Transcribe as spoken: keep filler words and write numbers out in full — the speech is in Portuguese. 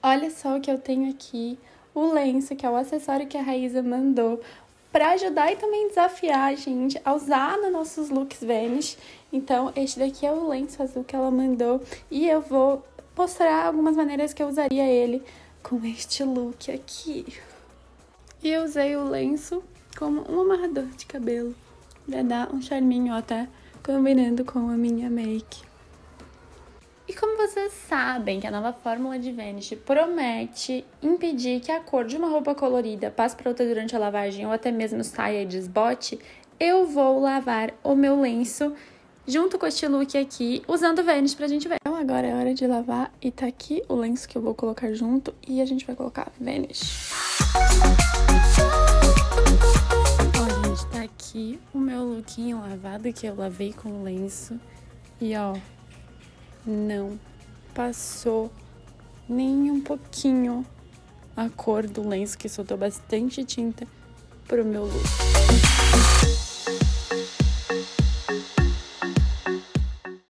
Olha só o que eu tenho aqui, o lenço, que é o acessório que a Raíza mandou para ajudar e também desafiar a gente a usar nos nossos looks Vanish. Então, este daqui é o lenço azul que ela mandou e eu vou mostrar algumas maneiras que eu usaria ele com este look aqui. E eu usei o lenço como um amarrador de cabelo, para dar um charminho até combinando com a minha make. E como vocês sabem que a nova fórmula de Vanish promete impedir que a cor de uma roupa colorida passe para outra durante a lavagem ou até mesmo saia e desbote, eu vou lavar o meu lenço junto com este look aqui, usando Vanish pra gente ver. Então agora é hora de lavar e tá aqui o lenço que eu vou colocar junto e a gente vai colocar Vanish. Ó, gente, tá aqui o meu lookinho lavado que eu lavei com o lenço e ó, não passou nem um pouquinho a cor do lenço, que soltou bastante tinta pro meu look.